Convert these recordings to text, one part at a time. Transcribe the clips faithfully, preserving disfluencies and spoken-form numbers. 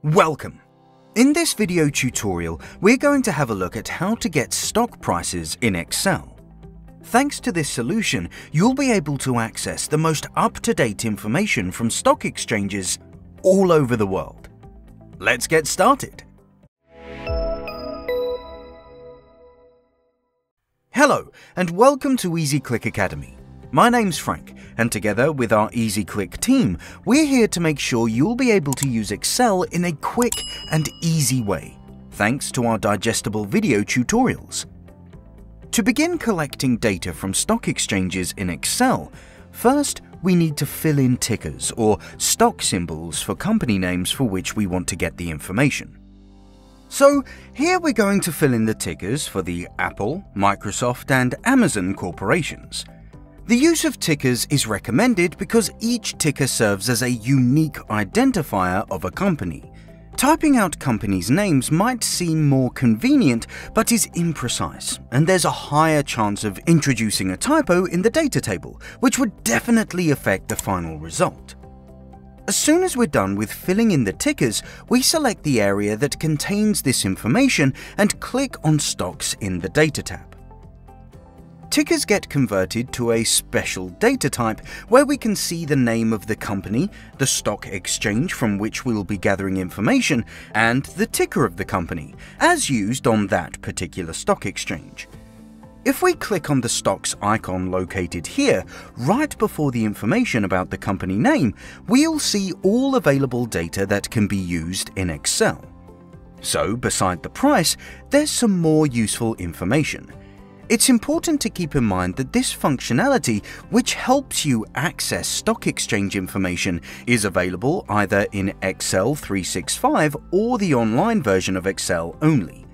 Welcome! In this video tutorial, we're going to have a look at how to get stock prices in Excel. Thanks to this solution, you'll be able to access the most up-to-date information from stock exchanges all over the world. Let's get started! Hello, and welcome to EasyClick Academy. My name's Frank, and together with our EasyClick team, we're here to make sure you'll be able to use Excel in a quick and easy way, thanks to our digestible video tutorials. To begin collecting data from stock exchanges in Excel, first we need to fill in tickers or stock symbols for company names for which we want to get the information. So here we're going to fill in the tickers for the Apple, Microsoft, and Amazon corporations. The use of tickers is recommended because each ticker serves as a unique identifier of a company. Typing out companies' names might seem more convenient, but is imprecise, and there's a higher chance of introducing a typo in the data table, which would definitely affect the final result. As soon as we're done with filling in the tickers, we select the area that contains this information and click on Stocks in the Data tab. Tickers get converted to a special data type where we can see the name of the company, the stock exchange from which we'll be gathering information, and the ticker of the company, as used on that particular stock exchange. If we click on the stocks icon located here, right before the information about the company name, we'll see all available data that can be used in Excel. So, beside the price, there's some more useful information. It's important to keep in mind that this functionality, which helps you access stock exchange information, is available either in Excel three sixty-five or the online version of Excel only.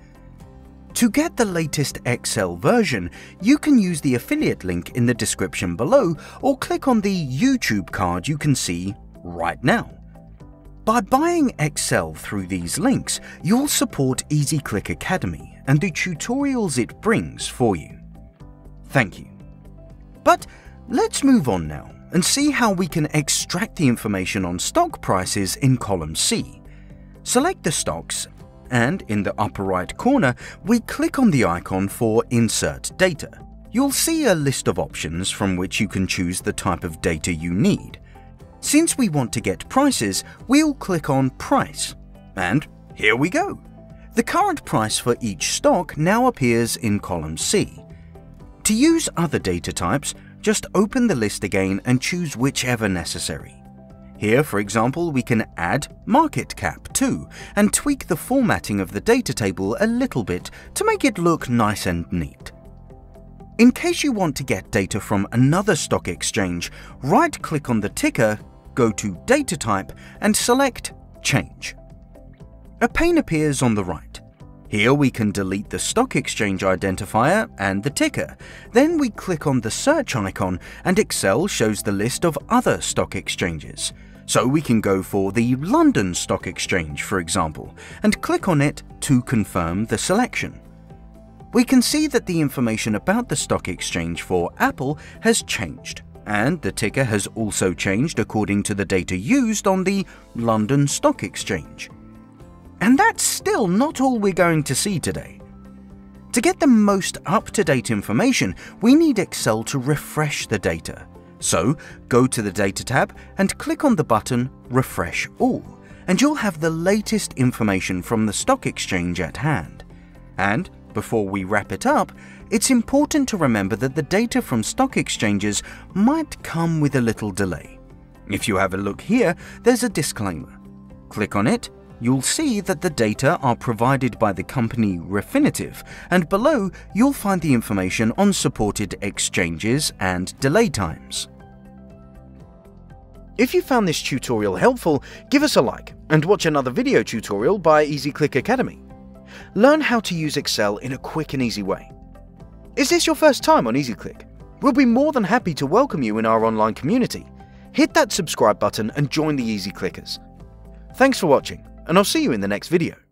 To get the latest Excel version, you can use the affiliate link in the description below or click on the YouTube card you can see right now. By buying Excel through these links, you'll support EasyClick Academy and the tutorials it brings for you. Thank you. But let's move on now and see how we can extract the information on stock prices in column C. Select the stocks, and in the upper right corner, we click on the icon for Insert Data. You'll see a list of options from which you can choose the type of data you need. Since we want to get prices, we'll click on Price, and here we go. The current price for each stock now appears in column C. To use other data types, just open the list again and choose whichever necessary. Here, for example, we can add market cap too, and tweak the formatting of the data table a little bit to make it look nice and neat. In case you want to get data from another stock exchange, right-click on the ticker, go to Data Type, and select Change. A pane appears on the right. Here we can delete the stock exchange identifier and the ticker. Then we click on the search icon and Excel shows the list of other stock exchanges. So we can go for the London Stock Exchange, for example, and click on it to confirm the selection. We can see that the information about the stock exchange for Apple has changed, and the ticker has also changed according to the data used on the London Stock Exchange. And that's still not all we're going to see today. To get the most up-to-date information, we need Excel to refresh the data. So, go to the Data tab and click on the button Refresh All, and you'll have the latest information from the stock exchange at hand. And before we wrap it up, it's important to remember that the data from stock exchanges might come with a little delay. If you have a look here, there's a disclaimer. Click on it. You'll see that the data are provided by the company Refinitiv, and below you'll find the information on supported exchanges and delay times. If you found this tutorial helpful, give us a like and watch another video tutorial by EasyClick Academy. Learn how to use Excel in a quick and easy way. Is this your first time on EasyClick? We'll be more than happy to welcome you in our online community. Hit that subscribe button and join the Easy Clickers. Thanks for watching, and I'll see you in the next video.